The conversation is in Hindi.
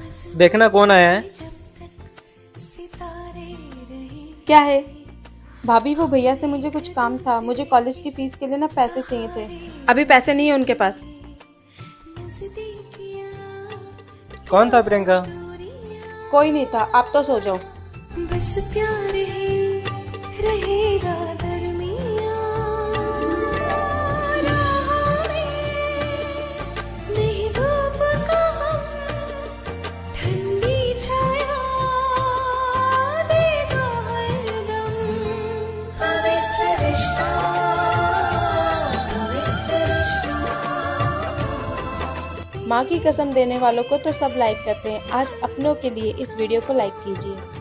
देखना कौन आया है। क्या है? भाभी, वो भैया से मुझे कुछ काम था। मुझे कॉलेज की फीस के लिए ना पैसे चाहिए थे। अभी पैसे नहीं है उनके पास। कौन था प्रियंका? कोई नहीं था, आप तो सो जाओ। बस प्यार ही रहेगा दरमियां, राहों में नहीं धूप का ठंडी छाया देगा हरदम। पवित्र रिश्ता, पवित्र रिश्ता। माँ की कसम देने वालों को तो सब लाइक करते हैं। आज अपनों के लिए इस वीडियो को लाइक कीजिए।